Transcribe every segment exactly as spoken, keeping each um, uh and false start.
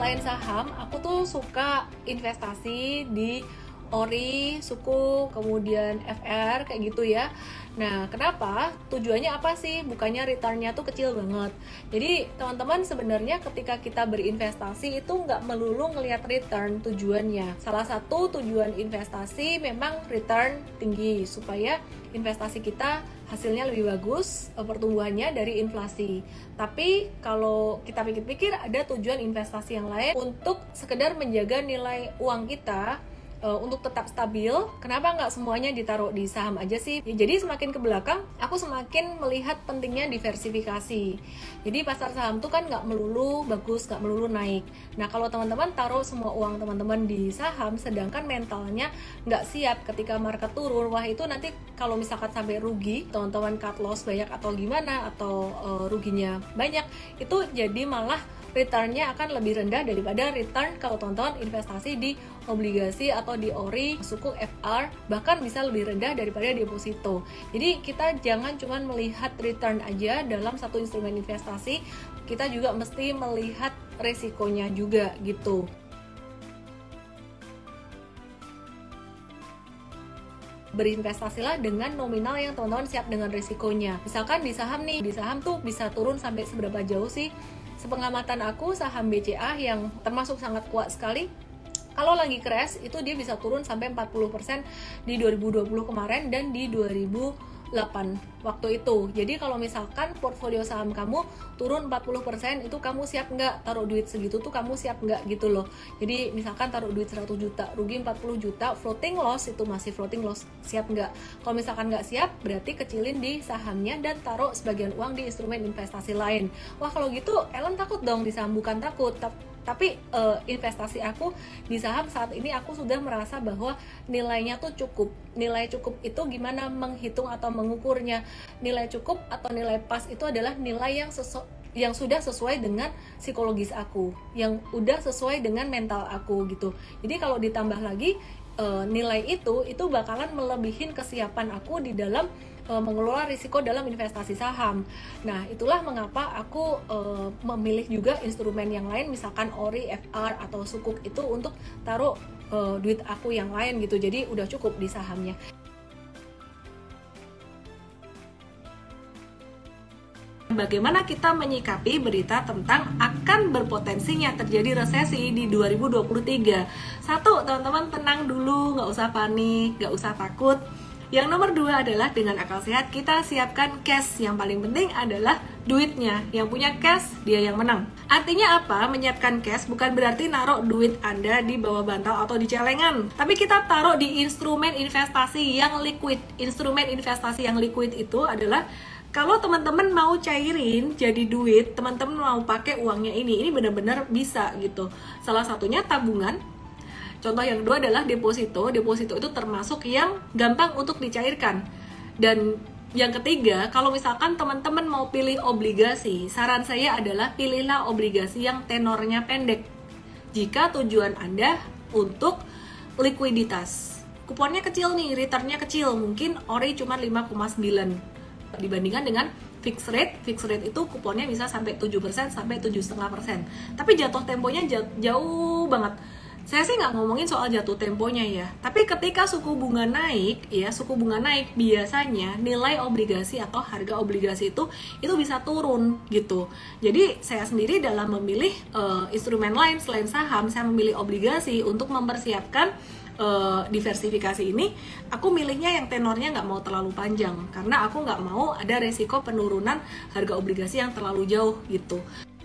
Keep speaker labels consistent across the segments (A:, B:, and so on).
A: selain saham, aku tuh suka investasi di ori, suku, kemudian F R kayak gitu ya. Nah, kenapa? Tujuannya apa sih? Bukannya returnnya tuh kecil banget. Jadi, teman-teman sebenarnya ketika kita berinvestasi itu nggak melulu ngelihat return tujuannya. Salah satu tujuan investasi memang return tinggi, supaya investasi kita hasilnya lebih bagus, pertumbuhannya dari inflasi. Tapi kalau kita pikir-pikir ada tujuan investasi yang lain untuk sekedar menjaga nilai uang kita Uh, untuk tetap stabil. Kenapa nggak semuanya ditaruh di saham aja sih? Ya, jadi semakin ke belakang, aku semakin melihat pentingnya diversifikasi. Jadi pasar saham tuh kan nggak melulu bagus, nggak melulu naik. Nah, kalau teman-teman taruh semua uang teman-teman di saham, sedangkan mentalnya nggak siap ketika market turun, wah itu nanti kalau misalkan sampai rugi, teman-teman cut loss banyak atau gimana, atau uh, ruginya banyak, itu jadi malah returnnya akan lebih rendah daripada return kalau teman-teman investasi di obligasi atau di ori, suku F R, bahkan bisa lebih rendah daripada deposito. Jadi kita jangan cuma melihat return aja dalam satu instrumen investasi, kita juga mesti melihat resikonya juga gitu. Berinvestasilah dengan nominal yang teman-teman siap dengan risikonya. Misalkan di saham nih, di saham tuh bisa turun sampai seberapa jauh sih? Sepengamatan aku, saham B C A yang termasuk sangat kuat sekali, kalau lagi crash itu dia bisa turun sampai empat puluh persen di dua ribu dua puluh kemarin dan di dua ribu delapan waktu itu. Jadi kalau misalkan portfolio saham kamu turun empat puluh persen, itu kamu siap nggak taruh duit segitu tuh, kamu siap nggak gitu loh. Jadi misalkan taruh duit seratus juta, rugi empat puluh juta, floating loss, itu masih floating loss, siap nggak? Kalau misalkan nggak siap, berarti kecilin di sahamnya dan taruh sebagian uang di instrumen investasi lain. Wah kalau gitu Ellen takut dong di saham. Bukan takut, tapi uh, investasi aku di saham saat ini aku sudah merasa bahwa nilainya tuh cukup. Nilai cukup itu gimana menghitung atau mengukurnya? Nilai cukup atau nilai pas itu adalah nilai yang sesu yang sudah sesuai dengan psikologis aku, yang udah sesuai dengan mental aku gitu. Jadi kalau ditambah lagi uh, nilai itu itu bakalan melebihin kesiapan aku di dalam mengelola risiko dalam investasi saham. Nah, itulah mengapa aku uh, memilih juga instrumen yang lain, misalkan ori, F R, atau sukuk itu untuk taruh uh, duit aku yang lain gitu. Jadi udah cukup di sahamnya. Bagaimana kita menyikapi berita tentang akan berpotensinya terjadi resesi di dua ribu dua puluh tiga? Satu, teman-teman tenang dulu, nggak usah panik, nggak usah takut. Yang nomor dua adalah dengan akal sehat kita siapkan cash. Yang paling penting adalah duitnya. Yang punya cash, dia yang menang. Artinya apa? Menyiapkan cash bukan berarti naruh duit Anda di bawah bantal atau di celengan. Tapi kita taruh di instrumen investasi yang liquid. Instrumen investasi yang liquid itu adalah kalau teman-teman mau cairin jadi duit, teman-teman mau pakai uangnya ini, ini benar-benar bisa gitu. Salah satunya tabungan. Contoh yang kedua adalah deposito. Deposito itu termasuk yang gampang untuk dicairkan. Dan yang ketiga, kalau misalkan teman-teman mau pilih obligasi, saran saya adalah pilihlah obligasi yang tenornya pendek. Jika tujuan Anda untuk likuiditas. Kuponnya kecil nih, returnnya kecil. Mungkin ori cuma lima koma sembilan. Dibandingkan dengan fixed rate, fixed rate itu kuponnya bisa sampai tujuh persen sampai tujuh koma lima persen. Tapi jatuh temponya jauh banget. Saya sih nggak ngomongin soal jatuh temponya ya, tapi ketika suku bunga naik, ya suku bunga naik biasanya nilai obligasi atau harga obligasi itu itu bisa turun gitu. Jadi saya sendiri dalam memilih uh, instrumen lain selain saham, saya memilih obligasi untuk mempersiapkan uh, diversifikasi ini. Aku milihnya yang tenornya nggak mau terlalu panjang, karena aku nggak mau ada resiko penurunan harga obligasi yang terlalu jauh gitu.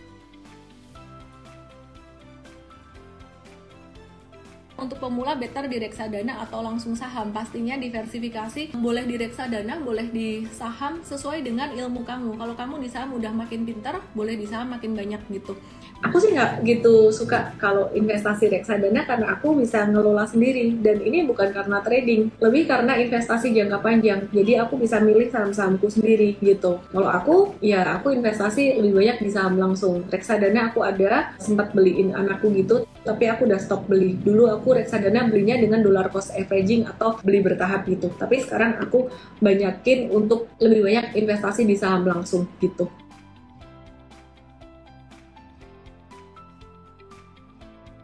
A: Untuk pemula better di reksadana atau langsung saham. Pastinya diversifikasi, boleh di reksadana, boleh di saham sesuai dengan ilmu kamu. Kalau kamu di saham udah makin pintar, boleh di saham makin banyak gitu.
B: Aku sih nggak gitu suka kalau investasi reksadana karena aku bisa ngelola sendiri, dan ini bukan karena trading, lebih karena investasi jangka panjang. Jadi aku bisa milih saham-sahamku sendiri gitu. Kalau aku, ya aku investasi lebih banyak di saham langsung. Reksadana aku ada, sempat beliin anakku gitu, tapi aku udah stop beli. Dulu aku reksadana belinya dengan dollar cost averaging atau beli bertahap gitu. Tapi sekarang aku banyakin untuk lebih banyak investasi di saham langsung gitu.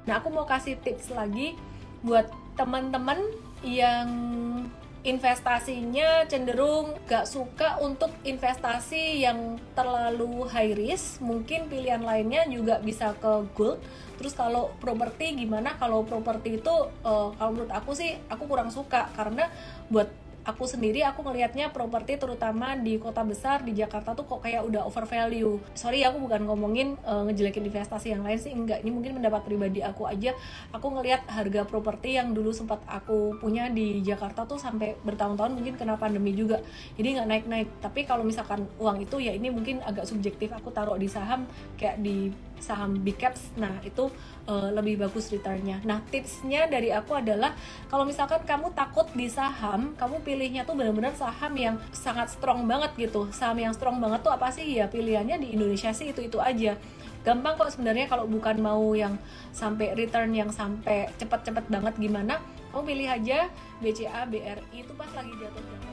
A: Nah, aku mau kasih tips lagi buat teman-teman yang investasinya cenderung gak suka untuk investasi yang terlalu high risk. Mungkin pilihan lainnya juga bisa ke gold. Terus kalau properti gimana? Kalau properti itu uh, kalau menurut aku sih aku kurang suka, karena buat aku sendiri aku ngelihatnya properti terutama di kota besar di Jakarta tuh kok kayak udah over value. Sorry, aku bukan ngomongin uh, ngejelekin investasi yang lain sih, enggak. Ini mungkin pendapat pribadi aku aja. Aku ngelihat harga properti yang dulu sempat aku punya di Jakarta tuh sampai bertahun-tahun, mungkin kena pandemi juga, jadi nggak naik-naik. Tapi kalau misalkan uang itu, ya ini mungkin agak subjektif, aku taruh di saham kayak di saham big caps, nah itu uh, lebih bagus returnnya. Nah, tipsnya dari aku adalah kalau misalkan kamu takut di saham, kamu pilihnya tuh benar-benar saham yang sangat strong banget gitu. Saham yang strong banget tuh apa sih? Ya pilihannya di Indonesia sih itu-itu aja. Gampang kok sebenarnya, kalau bukan mau yang sampai return yang sampai cepet-cepet banget gimana, kamu pilih aja B C A, B R I itu pas lagi jatuh-jatuh.